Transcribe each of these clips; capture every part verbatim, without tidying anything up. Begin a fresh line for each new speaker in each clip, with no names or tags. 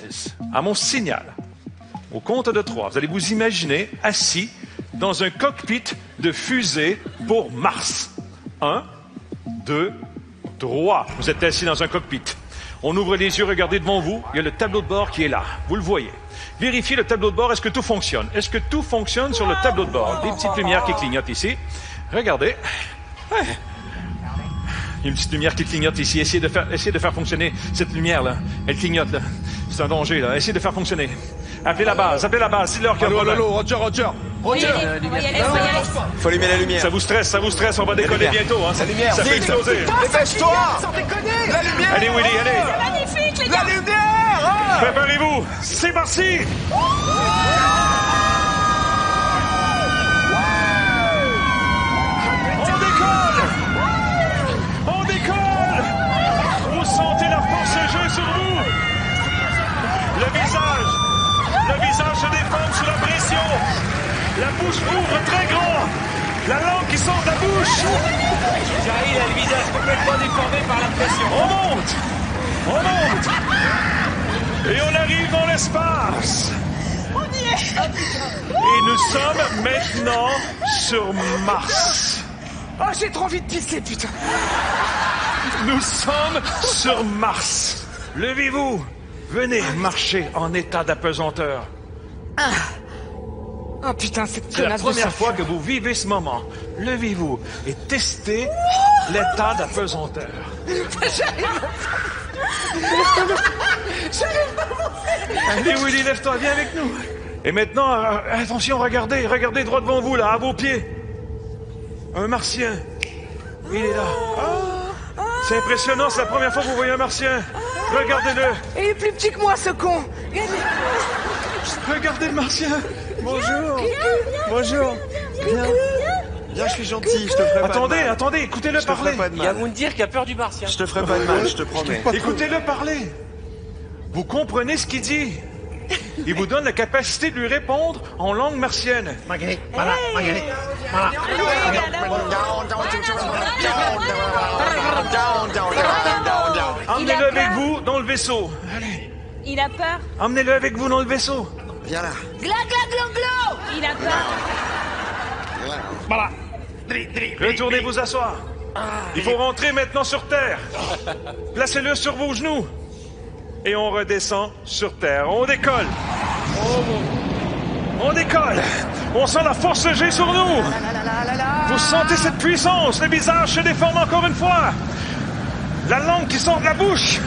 dix, à mon signal, au compte de trois, vous allez vous imaginer assis dans un cockpit de fusée pour Mars. Un, deux, trois. Vous êtes assis dans un cockpit. On ouvre les yeux, regardez devant vous, il y a le tableau de bord qui est là. Vous le voyez. Vérifiez le tableau de bord, est-ce que tout fonctionne? Est-ce que tout fonctionne sur le tableau de bord? Des petites lumières qui clignotent ici. Regardez. Ouais. Il y a une petite lumière qui clignote ici. Essayez de faire, essayez de faire fonctionner cette lumière-là. Elle clignote, là. C'est un danger, là. Essayez de faire fonctionner. Appelez la base, appelez la base. C'est l'heure qu'il y a un problème.
Allô, Roger, Roger. Roger.
Faut allumer la lumière.
Ça vous stresse, ça vous stresse. On va décoller bientôt. Hein.
La lumière,
ça fait
vite.
exploser.
Dépêche-toi.
Sans déconner. La lumière.
Allez, Willy, allez.
C'est magnifique, les gars.
La lumière. Ah.
Préparez-vous. C'est parti. On décolle. On décolle. Vous sentez la force G sur vous. Le visage. Le visage se déforme sous la pression. La bouche ouvre très grand. La langue qui sort de la bouche.
Jarry, il a le visage complètement déformé par la pression.
On monte. On monte. Et on arrive dans l'espace.
On y est.
Et nous sommes maintenant sur Mars.
Oh, j'ai trop envie de pisser, putain.
Nous sommes sur Mars. Levez-vous. Venez marcher en état d'apesanteur.
Ah. Oh putain, cette
C'est la
connasse de
première
sang.
fois que vous vivez ce moment. Levez-vous et testez l'état d'apesanteur. Allez, Willy, lève-toi, viens avec nous. Et maintenant, euh, attention, regardez, regardez droit devant vous, là, à vos pieds. Un martien. Il est là. C'est impressionnant, c'est la première fois que vous voyez un martien. Regardez-le.
Il est plus petit que moi, ce con.
Regardez le martien.
Bonjour. Bonjour. Viens. Viens, je suis gentil, je te ferai pas
Attendez,
de mal.
attendez, écoutez-le
Je te ferai
parler.
pas de
Il y a
mal.
Moundir qui a peur du martien.
Je te ferai pas de mal, je te promets.
Écoutez-le parler. Vous comprenez ce qu'il dit. Il vous donne la capacité de lui répondre en langue martienne. Emmenez-le avec vous dans le vaisseau. Allez,
Il a peur.
emmenez-le avec vous dans le vaisseau.
Viens là.
Gla, gla, glo, glo. Il a peur.
Voilà. Retournez vous asseoir. Il faut rentrer maintenant sur Terre. Placez-le sur vos genoux. Et on redescend sur Terre. On décolle. On décolle. On sent la force G sur nous. Vous sentez cette puissance. Le visage se déforme encore une fois. La langue qui sort de la bouche.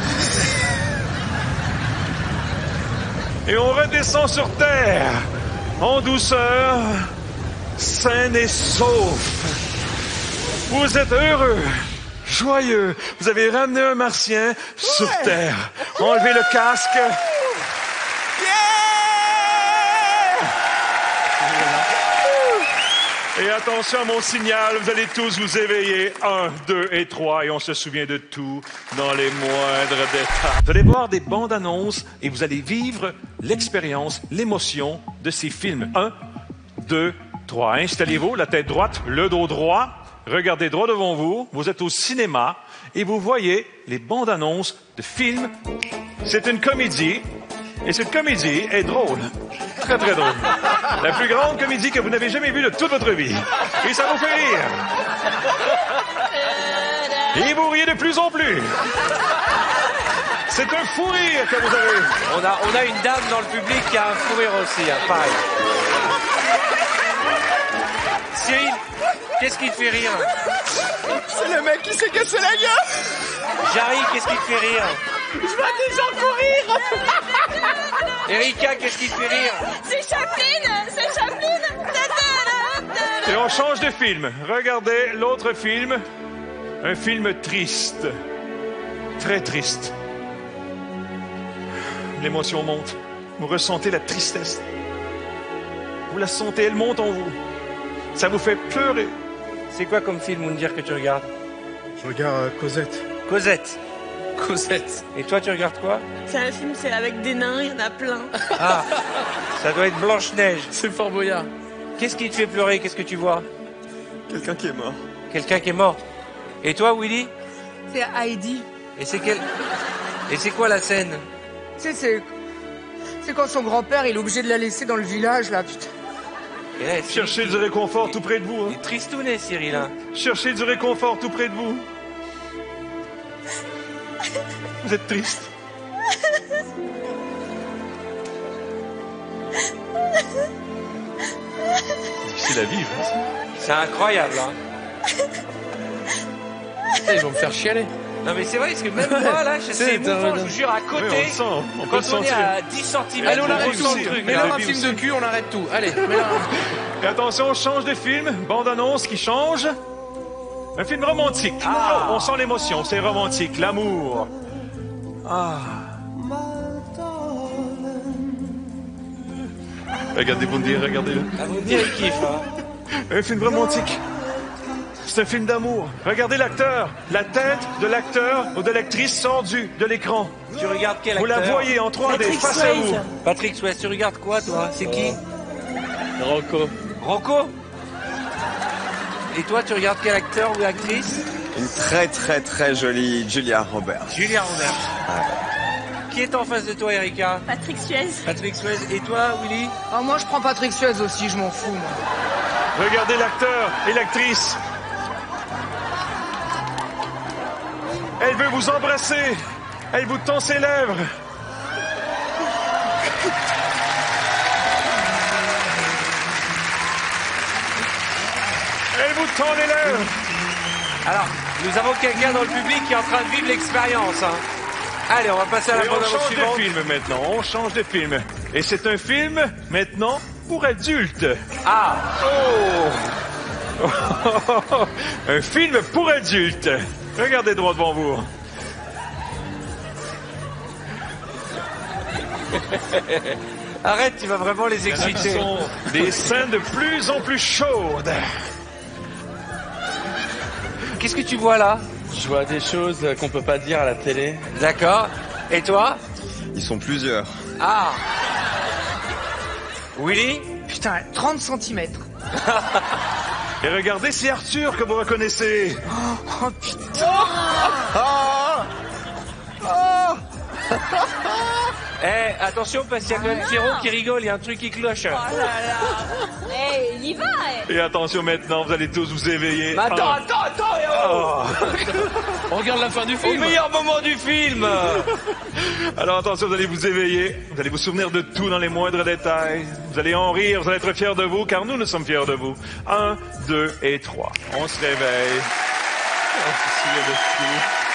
Et on redescend sur Terre. En douceur. Sain et sauf. Vous êtes heureux. Joyeux. Vous avez ramené un martien sur Terre. Enlevez le casque. Et attention à mon signal, vous allez tous vous éveiller. Un, deux et trois, et on se souvient de tout dans les moindres détails. Vous allez voir des bandes annonces et vous allez vivre l'expérience, l'émotion de ces films. Un, deux, trois. Installez-vous, la tête droite, le dos droit. Regardez droit devant vous. Vous êtes au cinéma et vous voyez les bandes annonces de films. C'est une comédie. Et cette comédie est drôle. Très, très drôle. La plus grande comédie que vous n'avez jamais vue de toute votre vie. Et ça vous fait rire. Et vous riez de plus en plus. C'est un fou rire que vous avez.
On a, on a une dame dans le public qui a un fou rire aussi, hein, pareil. Cyril, qu'est-ce qui te fait rire?
C'est le mec qui s'est cassé la gueule.
Jarry, qu'est-ce qui te fait rire?
Je vois des gens courir.
Erika, qu'est-ce qui te fait rire?
C'est Chaplin. C'est Chaplin.
Et on change de film. Regardez l'autre film. Un film triste. Très triste. L'émotion monte. Vous ressentez la tristesse. Vous la sentez, elle monte en vous. Ça vous fait pleurer.
C'est quoi comme film, Moundir, que tu regardes?
Je regarde euh, Cosette.
Cosette.
Cosette.
Et toi, tu regardes quoi?
C'est un film, c'est avec des nains, il y en a plein.
Ah, ça doit être Blanche-Neige.
C'est Fort Boyard.
Qu'est-ce qui te fait pleurer? Qu'est-ce que tu vois?
Quelqu'un qui est mort.
Quelqu'un qui est mort. Et toi, Willy?
C'est Heidi.
Et c'est quel... Et c'est quoi la scène?
Tu sais, c'est
C'est quand son grand-père, il est obligé de la laisser dans le village, là, putain.
Et là, Cyril,
Cherchez du réconfort tout près de vous.
il
Hein.
est tristouné, Cyril. Hein.
Cherchez du réconfort tout près de vous. Vous êtes triste. Difficile à vivre. Hein.
C'est incroyable. Hein.
Putain, ils vont me faire chialer.
Non mais c'est vrai, parce que même moi, là, c'est
C'est
émouvant,
étonnant.
je vous jure, à
Oui, on
côté,
le sent. On peut
quand
le
on est
sentir.
à dix centimètres,
Allez, on
l'a
arrête
réussi.
tout le truc.
Mais
Mets-leur
la
un
vie
film
aussi.
de cul, on arrête tout. Allez, mets-leur un...
Et attention, on change de film. Bande-annonce qui change. Un film romantique.
Ah.
Oh, on sent l'émotion, c'est romantique, l'amour. Ah. Regardez Bundy, regardez-le.
Ah, vous me direz, il kiffe. Hein.
Un film romantique. C'est un film d'amour. Regardez l'acteur. La tête de l'acteur ou de l'actrice sort du, de l'écran.
Tu regardes quel
Vous
acteur?
la voyez en trois D
Patrick
face à vous.
Swayze.
Patrick Swayze, tu regardes quoi, toi? C'est qui?
Rocco.
Rocco? Et toi, tu regardes quel acteur ou actrice?
Une très très très jolie Julia Roberts.
Julia Roberts. Qui est en face de toi, Erika?
Patrick Suez.
Patrick Swayze. Et toi, Willy?
Ah, moi, je prends Patrick Suez aussi, je m'en fous, moi.
Regardez l'acteur et l'actrice. Elle veut vous embrasser. Elle vous tend ses lèvres. Elle vous tend les lèvres.
Alors, nous avons quelqu'un dans le public qui est en train de vivre l'expérience. Hein. Allez, on va passer à la
Et on
bande-annonce
change
suivante.
de film maintenant. On change de film. Et c'est un film maintenant pour adultes.
Ah,
Oh! Un film pour adultes. Regardez droit devant vous.
arrête, tu vas vraiment les
Ce
exciter.
sont des scènes de plus en plus chaudes.
Qu'est-ce que tu vois là?
Je vois des choses qu'on peut pas dire à la télé.
D'accord. Et toi?
Ils sont plusieurs.
Ah. Willy?
Putain, trente centimètres.
Et regardez, c'est Arthur que vous reconnaissez.
Oh, putain.
Eh, attention, parce qu'il y a quand même Pierrot qui rigole, il y a un truc qui cloche.
Oh là là. Eh, il y va, eh.
Et attention maintenant, vous allez tous vous éveiller.
Mais attends,
Ah.
attends, attends, eh oh.
On regarde la fin du
Au
film.
meilleur moment du film.
Alors attention, vous allez vous éveiller. Vous allez vous souvenir de tout dans les moindres détails. Vous allez en rire, vous allez être fiers de vous, car nous, nous sommes fiers de vous. Un, deux et trois. On se réveille. On se souvient de tout.